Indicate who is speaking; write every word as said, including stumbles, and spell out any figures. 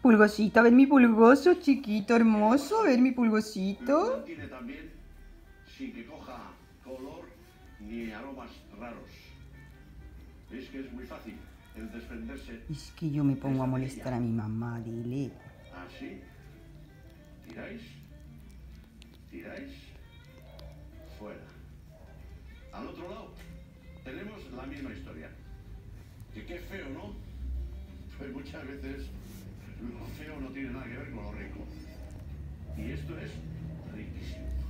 Speaker 1: pulgosito, a ver mi pulgoso, chiquito, hermoso, a ver mi pulgosito.
Speaker 2: Tiene también sin que coja color ni aromas raros. Es que es muy fácil el desprenderse.
Speaker 1: Es que yo me pongo a molestar a mi mamá, dile.
Speaker 2: Así. Tiráis. Tiráis. Fuera. Al otro lado tenemos la misma historia. Que qué feo, ¿no? Pues muchas veces lo feo no tiene nada que ver con lo rico. Y esto es riquísimo.